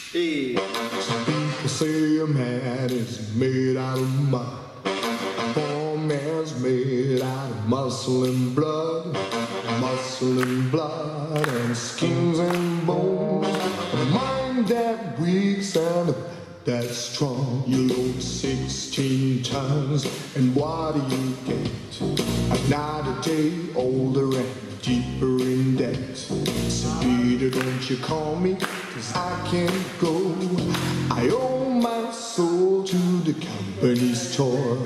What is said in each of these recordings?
Hey. People say a man is made out of mud. A poor man's made out of muscle and blood. Muscle and blood and skins and bones. A mind that weaks and a back that's strong. You load 16 tons and what do you get? Another day older and deeper in debt. So Peter, don't you call me, 'cause I can't go. I owe my soul to the company store.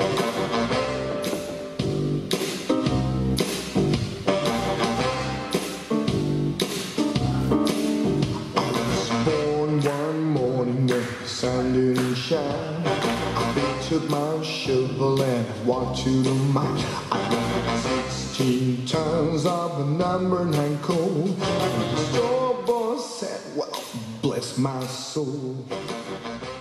I was born one morning when the sun didn't shine. I picked up my shovel and I walked to the mine. I got 16 tons of the number 9 coal. And the store boy said, well, bless my soul.